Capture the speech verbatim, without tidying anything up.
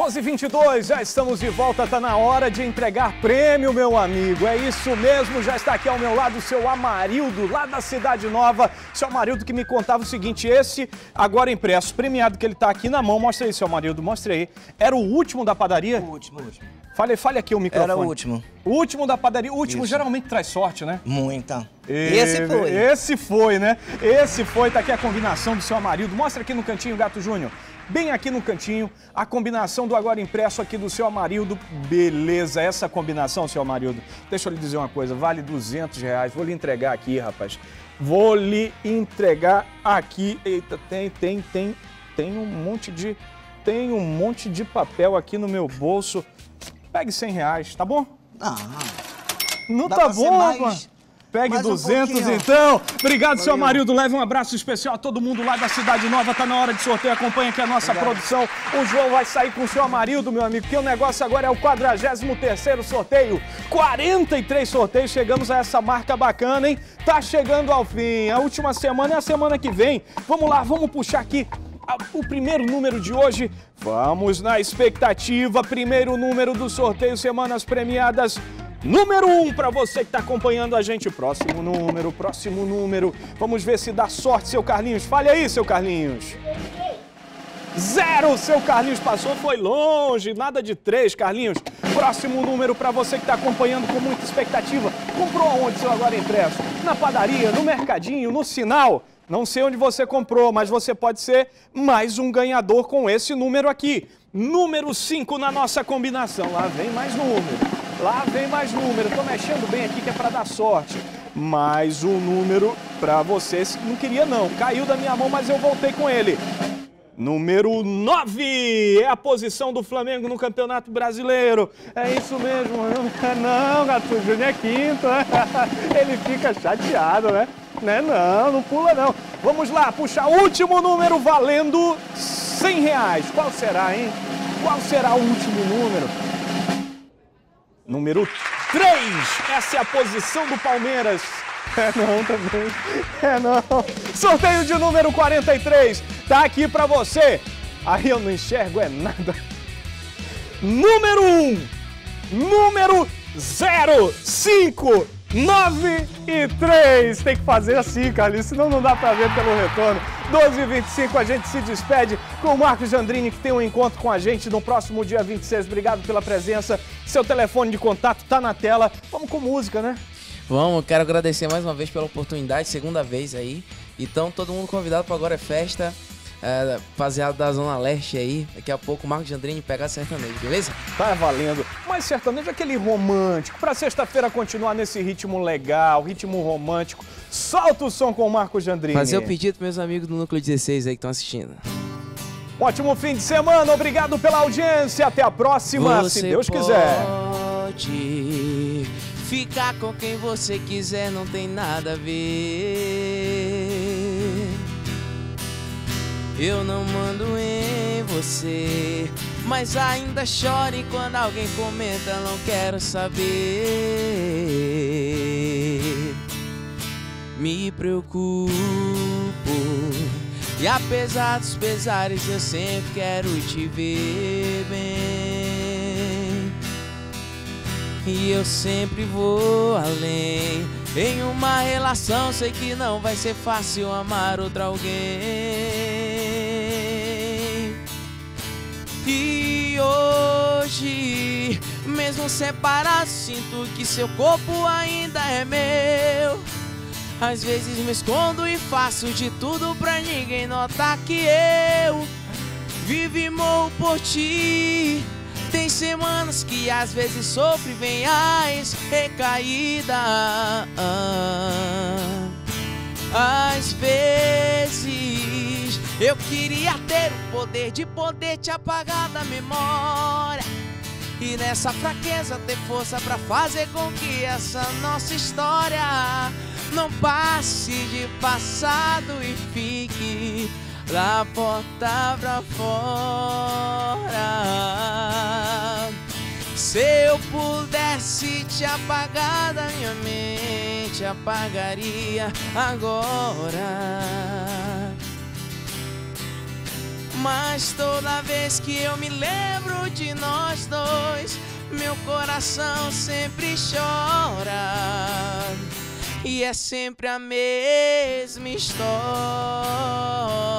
doze e vinte e dois, já estamos de volta, tá na hora de entregar prêmio, meu amigo. É isso mesmo, já está aqui ao meu lado o seu Amarildo, lá da Cidade Nova. Seu Amarildo que me contava o seguinte, esse agora impresso, premiado que ele tá aqui na mão. Mostra aí, seu Amarildo, mostra aí. Era o último da padaria? O último, o último. Fale, fale aqui o microfone. Era o último. O último da padaria. O último Isso. geralmente traz sorte, né? Muita. E... Esse foi. Esse foi, né? Esse foi. Tá aqui a combinação do seu Amarildo. Mostra aqui no cantinho, Gato Júnior. Bem aqui no cantinho, a combinação do agora impresso aqui do seu Amarildo. Beleza, essa combinação, seu Amarildo. Deixa eu lhe dizer uma coisa, vale duzentos reais. Vou lhe entregar aqui, rapaz. Vou lhe entregar aqui. Eita, tem, tem, tem, tem um monte de... Tem um monte de papel aqui no meu bolso. Pegue cem reais, tá bom? Ah, não dá tá pra ser bom, mais- mano. Pegue mais um duzentos pouquinho. então. Obrigado, seu Valeu. Amarildo. Leve um abraço especial a todo mundo lá da Cidade Nova. Tá na hora de sorteio. Acompanha aqui a nossa Obrigado. produção. O João vai sair com o seu Amarildo, meu amigo, porque o negócio agora é o quadragésimo terceiro sorteio. quarenta e três sorteios. Chegamos a essa marca bacana, hein? Tá chegando ao fim. A última semana é a semana que vem. Vamos lá, vamos puxar aqui a- o primeiro número de hoje. Vamos na expectativa. Primeiro número do sorteio Semanas Premiadas. Número um para você que está acompanhando a gente. Próximo número, próximo número. Vamos ver se dá sorte, seu Carlinhos. Fale aí, seu Carlinhos. Zero, seu Carlinhos passou, foi longe. Nada de três, Carlinhos. Próximo número para você que está acompanhando com muita expectativa. Comprou aonde, seu agora impresso? Na padaria, no mercadinho, no sinal? Não sei onde você comprou, mas você pode ser mais um ganhador com esse número aqui. Número cinco na nossa combinação. Lá vem mais número. Lá vem mais número. Tô mexendo bem aqui que é para dar sorte. Mais um número para você. Não queria não. Caiu da minha mão, mas eu voltei com ele. Número nove é a posição do Flamengo no Campeonato Brasileiro. É isso mesmo. Não, Gato Júnior é quinto. Ele fica chateado, né? Né? Não, não pula não. Vamos lá, puxa o último número valendo cem reais. Qual será, hein? Qual será o último número? Número três. Essa é a posição do Palmeiras. É não também. É não. Sorteio de número quarenta e três. Tá aqui pra você. Aí eu não enxergo é nada. Número um. Número zero cinco nove e três. Tem que fazer assim, Carlinhos, senão não dá pra ver pelo retorno. doze e vinte e cinco, a gente se despede com o Marcos Jandrini, que tem um encontro com a gente no próximo dia vinte e seis. Obrigado pela presença. Seu telefone de contato tá na tela. Vamos com música, né? Vamos, quero agradecer mais uma vez pela oportunidade, segunda vez aí. Então, todo mundo convidado para Agora é Festa. É, rapaziada da Zona Leste aí. Daqui a pouco o Marcos Jandrini pega sertanejo, beleza? Tá valendo. Mas sertanejo é aquele romântico. Pra sexta-feira continuar nesse ritmo legal, ritmo romântico. Solta o som com o Marcos Jandrini. Fazer o pedido pros meus amigos do Núcleo dezesseis aí que estão assistindo. Um ótimo fim de semana. Obrigado pela audiência. Até a próxima, Você se Deus quiser. pode ficar com quem você quiser, não tem nada a ver. Eu não mando em você, mas ainda chore quando alguém comenta, não quero saber. Me preocupo, e apesar dos pesares eu sempre quero te ver bem. E eu sempre vou além. Em uma relação sei que não vai ser fácil amar outra alguém. E hoje, mesmo separado, sinto que seu corpo ainda é meu. Às vezes me escondo e faço de tudo pra ninguém notar que eu vivo e morro por ti. Tem semanas que às vezes sofro e vem as recaídas. Às vezes eu queria ter o poder de poder te apagar da memória, e nessa fraqueza ter força pra fazer com que essa nossa história não passe de passado e fique da porta pra fora. Se eu pudesse te apagar da minha mente, apagaria agora. Mas toda vez que eu me lembro de nós dois, meu coração sempre chora. E é sempre a mesma história.